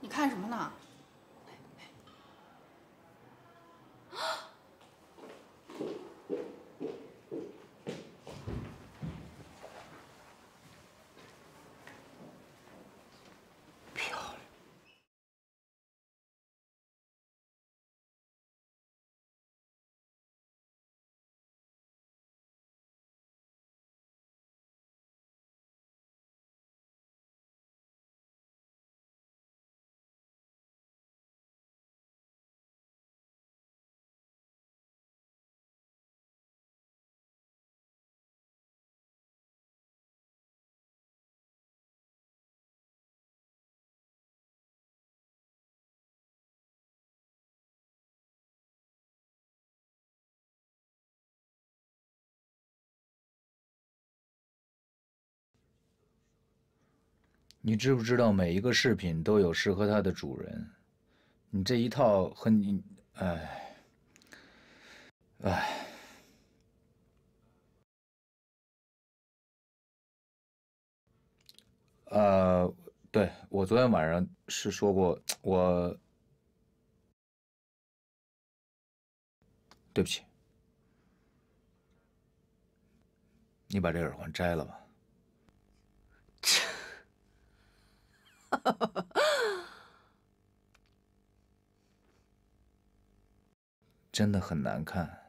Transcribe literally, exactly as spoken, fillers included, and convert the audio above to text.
看什么呢？ 漂亮。你知不知道每一个饰品都有适合它的主人？你这一套和你，哎，哎，呃，对，我昨天晚上是说过，我对不起，你把这耳环摘了吧。真的很难看。